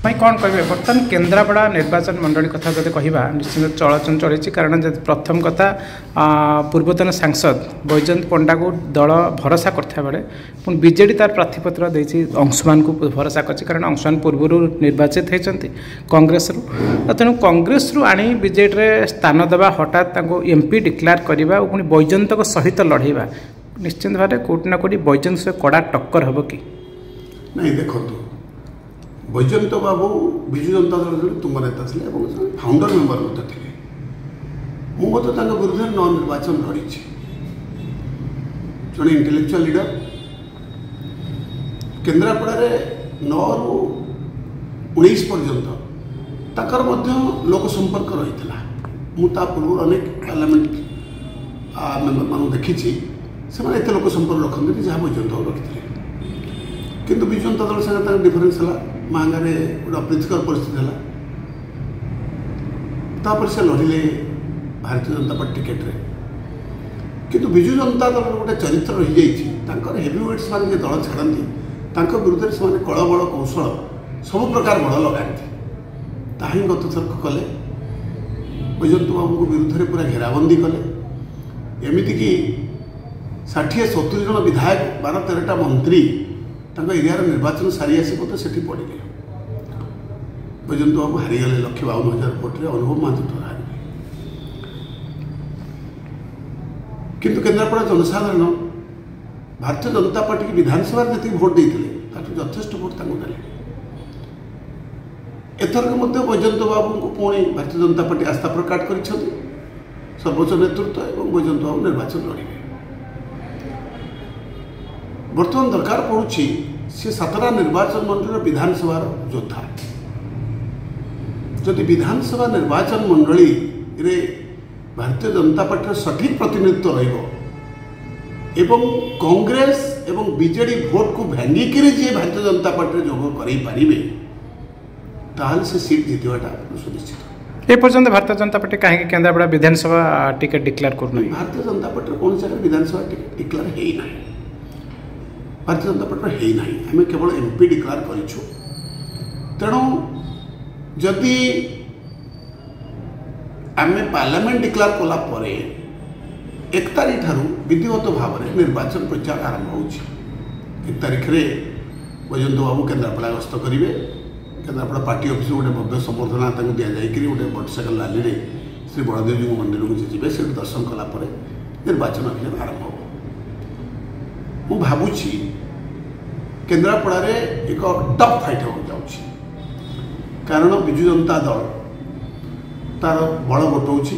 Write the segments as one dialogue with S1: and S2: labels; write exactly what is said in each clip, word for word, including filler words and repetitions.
S1: भाई कौन कहे बर्तमान केन्द्रापड़ा निर्वाचन मंडली कथा जब कह निश्चित चलचन चली कारण प्रथम कथा पूर्वतन सांसद बैजयंत पंडा को दल भरोसा करता बेले पुणी बीजेडी तार प्रार्थीपत्र देती अंशुमान को भरोसा कर कारण अंशुमान पूर्व निर्वाचित होती कांग्रेस तेणु कांग्रेस रु आनी बीजेडी स्थान देवा हठात एमपी डिक्लेयर करवा पुणी बैजयंत सहित लड़ेवा निश्चित भाव कौटि ना कौटि बैजयंत से कड़ा टक्कर हम कि
S2: नहीं देखो बैजयंत बाबू विजु जनता दल तुंग नेता थे फाउंडर मेंबर मत थे मुझे विरुद्ध न निर्वाचन लड़ी जड़े इंटेलेक्चुअल लीडर केन्द्रापड़ा नौ रु उन्नीस पर्यंत ताकर लोक संपर्क रही मुझा पूर्व अनेक पार्लियामेंट मेंबर मान देखी से एत लोक संपर्क रखते जहाँ बैजयंत बाबू रखी किंतु विजु जनता दल संगे डिफरेन्स है महंगारे गोटे अप्रीतिकर परिस्थिति है तापर से लड़े भारतीय जनता पार्टी टिकेट रे किंतु विजु जनता दल गोटे चरित्र रही जाइए हेवीवेट्स मान दल छाड़ती विरुद्ध से कल बल कौशल सब प्रकार बड़ लगाती ताही गत थरक कले बैजयंत बाबू विरुद्ध में पूरा घेराबंदी कले एमती कि षाठी सतुरी जन विधायक बारह तेरहटा मंत्री एरिया निर्वाचन सारी आस से पड़े बैजयंत बाबू हारीगले लक्ष बावन हजार भोटे अनुभव महांती हारे किंतु केन्द्रापड़ा जनसाधारण भारतीय जनता पार्टी की विधानसभा जी भोट देते यथेष्ट भोट ना एथरक बैजयंत बाबू को पुणी भारतीय जनता पार्टी आस्था प्रकट कर सर्वोच्च नेतृत्व और बैजयंत बाबू निर्वाचन लड़े बर्तमान दरकार पड़ुछि से सातटा निर्वाचन मंडल विधानसभा योद्धा जदि विधानसभा निर्वाचन मंडली रे भारतीय जनता पार्टी सठिक प्रतिनिधित्व रहिबो कांग्रेस एवं बीजेडी भोट को भांगिक जी भारतीय जनता पार्टी जोग करें ताल से सीट जीतवाटा सुनिश्चित
S1: ए पर्यंत भारतीय जनता पार्टी कहीं केन्द्रापड़ा विधानसभा टिकेट डिक्लेयर करना
S2: भारतीय जनता पार्टी कौन जगह विधानसभा टिकेट डिक्लेयर है ना भारतीय जनता पार्टी है ना आम केवल एमपी डिक्लेयर करूँ तेणु जदि आम पार्लियामेंट डिक्लेयर कलापर एक तारीख ठारू विधिवत भाव में निर्वाचन प्रचार आरंभ हो एक तारीख में बैजयंत बाबू केन्द्रापड़ा गस्त करेंगे केन्द्रापड़ा पार्टी ऑफिस गोटे भव्य संबर्धना दि जाए गोटे मोटरसाइकेल रैली में श्री बलदेव जी मंदिर को जी से दर्शन कलापर निर्वाचन अभियान आरंभ हो मु भावुची केन्द्रापड़ा एक टफ फाइट हो जाऊँगी कारण विजु जनता दल तार बल बटौची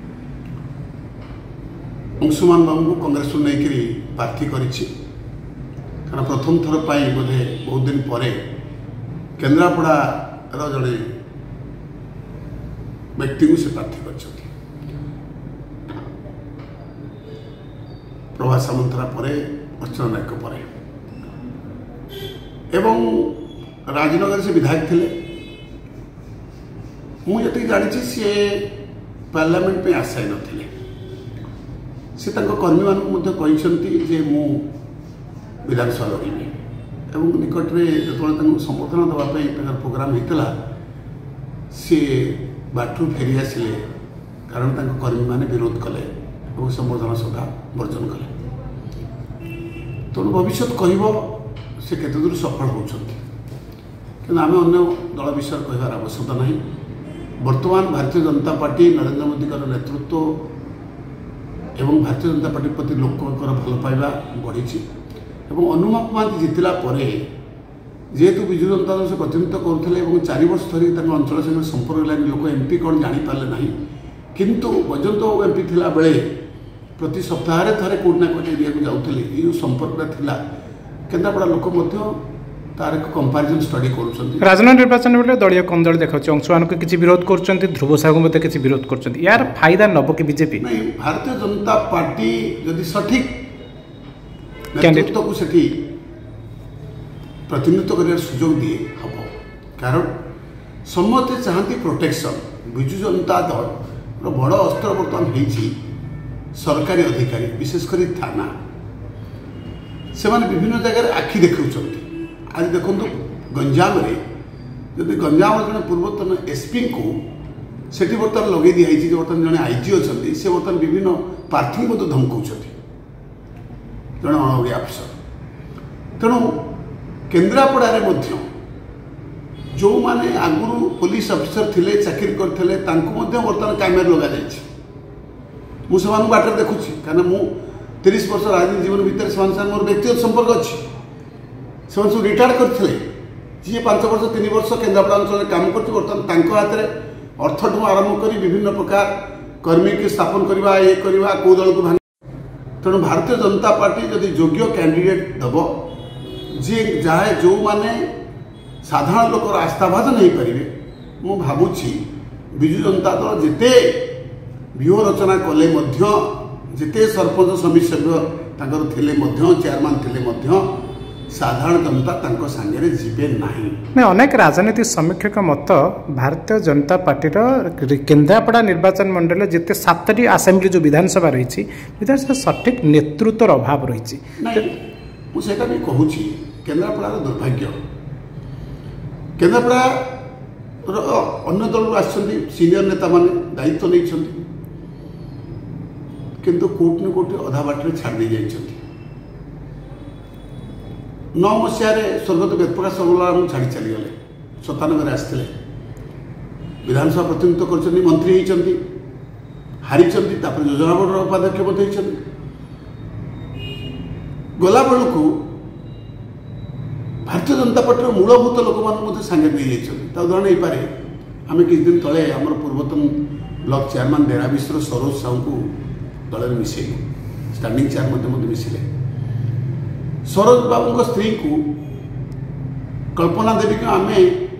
S2: अंशुमान बाबू को कांग्रेस नहीं प्रार्थी करिछि कारण प्रथम थर पर बोधे बहुत दिन पर केन्द्रापड़ा जड़े व्यक्ति को से प्रार्थी कर प्रभात सामंतरा पर अर्चना नायक पर एवं राजनगर से विधायक थे मुझे जानी सी पार्लियामेंट में आशाई नथिले से कर्मी मानी जे मु विधानसभा लड़ी एवं निकट में जो संबोधन देवाई प्रोग्राम होता सी बाटू फेरी आसिले कारण कर्मी मैंने विरोध कले और संबोधन सभा वर्जन कले तेणु भविष्य कह से केते दूर सफल होती आम अन्य दल विषय कहबार आवश्यकता नहीं वर्तमान भारतीय जनता पार्टी नरेंद्र मोदी नेतृत्व एवं भारतीय जनता पार्टी प्रति लोकर भल पाइबा बढ़ी अनुमान महांती जितला जेहेतु विजु जनता दल से प्रतिनिधित्व करुले चार वर्ष धरी अंचल संगे संपर्क लाइन लोक एमपी कौन जापारे ना किंतु बैजयंत बाबू एमपी थिला बेले प्रति सप्ताह थे कौटि ना कौटि एरिया को जाऊँगे ये जो संपर्कटा थिला केन्द्रापड़ा लोक तार एक कंपैरिजन स्टडी कर
S1: राजनगर निर्वाचन बेले दलीय कम दल देखा अंशुमान को किसी विरोध कर ध्रुव साहू मत किसी विरोध कर यार फायदा नब कि बीजेपी
S2: नहीं भारतीय जनता पार्टी जदि सठिक नेतृत्व को सेठी प्रतिनिधित्व कर सुजोग दिए हम कारण समस्ते चाहती प्रोटेक्शन विजु जनता दल बड़ अस्त्र बर्तमान होती सरकारी अधिकारी विशेषकर थाना से विभिन्न जगह आखि देखा आज देखो गंजाम जदि गंजाम जन पूर्वतन एसपी को सेठी बर्तमान लगे दिखाई बर्तमान जड़े आईजी अच्छा से बर्तमान विभिन्न प्रार्थी धमकाऊँ जड़े अणओरिया अफिसर तेणु केन्द्रापड़ारे जो माने आगुरी पुलिस अफिसर थिले चाकरी करते बर्तमान कैमेरा लगा जाए मुझे बाटर देखुची कहीं मु तीस वर्ष राजनीति जीवन भितर से मोर व्यक्तिगत संपर्क अच्छी से सब रिटायर्ड करते जी पांच वर्ष तीन वर्ष केन्द्रापड़ा अंचल काम कर बर्तमान हाथ में अर्थठू आरंभ कर विभिन्न प्रकार कर्मी की स्थापन करवा ये करवा कौ दल को भांग तेणु भारतीय जनता पार्टी जदि योग्य कैंडिडेट दब जी जहाँ जो माने साधारण लोकर आस्थाभाजन हो पारे मु भावुची विजु जनता दल जिते व्यूह रचना कले जिते सरपंच समिति सभ्य थे चेयरमैन थे साधारण जनता तांको सांगे जीवे नहीं।
S1: अनेक राजनीतिक समीक्षक मत भारतीय जनता पार्टी केन्द्रापड़ा निर्वाचन मंडल जिते सातटी आसेम्बली जो विधानसभा रही विधानसभा सठिक नेतृत्वर अभाव रही
S2: मुझे भी कहूँ केन्द्रापड़ा दुर्भाग्य केन्द्रापड़ा अन्य दल सीनियर नेता माने दायित्व नहीं किंतु कोर्ट न कोर्ट अधा बाटर छाड़ दे जाइछंती नौ मसीह स्वर्गत वेदप्रकाश सर्वला छाड़ी चलीगले सतानबे आसते विधानसभा प्रतिनिधित्व कर मंत्री होती हारी योजना बोर्ड उपाध्यक्ष गला बेलू भारतीय जनता पार्टी मूलभूत लोक मैंने सांगे नहीं जाइए उदाहरण हो पारे आम किछ दिन तले आम पूर्वतन ब्लॉक चेयरमैन डेरा मिश्र सरोज साहू को दल में मिसेलु स्टैंडिंग चेयर मध्य मिसिले सरोज बाबू स्त्री को कल्पना देवी को आम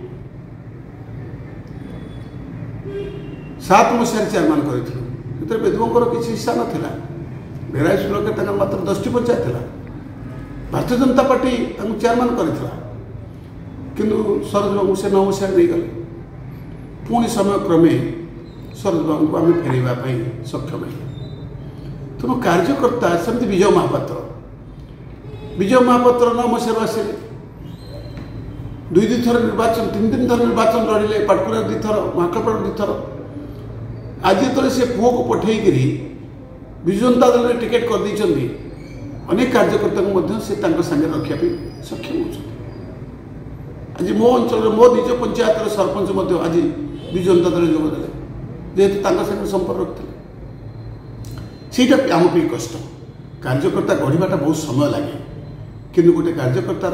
S2: सात मसीह चेयरमैन करूँ विधवांर किसी हिस्सा नाला डेरा ब्लॉक मात्र दस पंचायत था भारतीय जनता पार्टी चेयरमैन करथिला किंतु सरोज बाबू से नौ मसीह नहीं गले पुणी समय क्रमे सरोज बाबू को आम फेरवा सक्षम है तेणु कार्यकर्ता सेमती विजय महापात्र विजय महापात्र नौ मसीह आसिले दुई दुई थर निर्वाचन तीन तीन थर निर्वाचन लड़े पाटकुरा दुई थर महाकालपड़ा दुई थर आज जो से पुओ को पठेकरी विजु जनता दल में टिकेट कर देइछन्ती अनेक कार्यकर्ता को से संगे रखापी सक्षम हो आज मो अंचल मो निज पंचायत सरपंच आज विजु जनता दल जोगदे जेहेतु संगे संपर्क रखते सीटा आम कष्ट कार्यकर्ता गढ़ाटा बहुत समय लगे किंतु गोटे कार्यकर्तार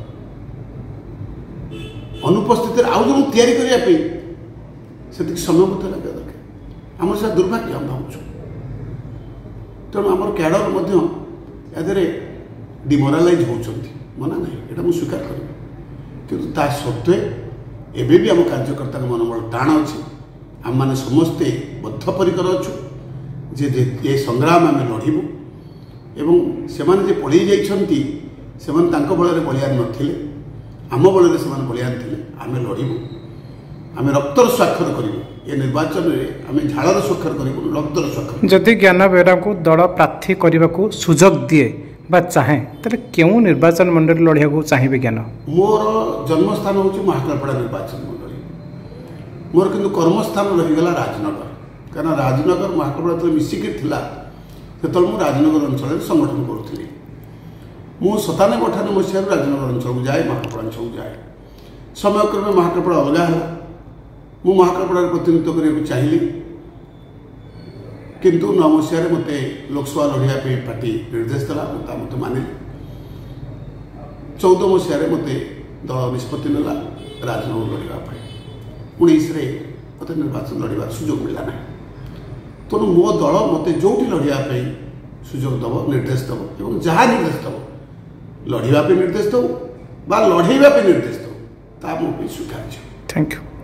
S2: अनुपस्थित आउ जो तैयारी से समय मत लगे दरकार आम से दुर्भाग्य हम भावुँ तेणु आम कैडर डिमोरालाइज होती मना ना यहाँ मुझे स्वीकार करी किंतु ता सत्वे एबे भी आम कार्यकर्ता मनोबल टाण अच्छे आम मैंने समस्ते बद्धपरिकर अच्छु जे ये संग्राम आम लड़ू एवं से पड़े जाइछन्ती सेमान तांको बल बलियान नथिले आम बल बलियान थे आम लड़ू आम रक्तर स्वाक्षर करूँ ये निर्वाचन में आम झाड़र स्वाक्षर करूँ रक्तर स्वाक्षर
S1: जदि ज्ञान बेहरा को दल प्रार्थी करने को सुजोग दिए बा चाहे तो क्यों निर्वाचन मंडल लड़िया को चाहिए ज्ञान
S2: मोर जन्मस्थान हूँ महाकालपड़ा निर्वाचन मंडल मोर किंतु कर्मस्थान रहीगला राजनगर कहीं राजनगर महाकालपड़ा जो मिसिकी थिला तो मुझे राजनगर अंचल संगठन करुली मु सतानबे अठानबे मसीह राजनगर अंचल को जाए महाकालपड़ा अंचल को जाए समय क्रमे महाकालपड़ा अलग है मु महाकालपड़ा प्रतिनिधित्व करने चाहिए किंतु नौ मसीह मत लोकसभा लड़ाई पार्टी निर्देश देला मत मानिली चौदह मसीह मत दल निष्पत्ति नेला राजनगर लड़ाई उन्नीस मत निर्वाचन लड़ार सुजोग मिला ना तेणु मो दल मत जो लड़ाई सुजोग दब निर्देश दब और जहाँ निर्देश दब लड़ाई निर्देश दो बा लड़ाई निर्देश दो ता मो स्वीकार।
S1: Thank you.